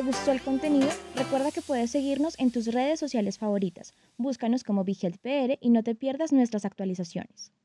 gustó el contenido, recuerda que puedes seguirnos en tus redes sociales favoritas. Búscanos como ViGeldPR y no te pierdas nuestras actualizaciones.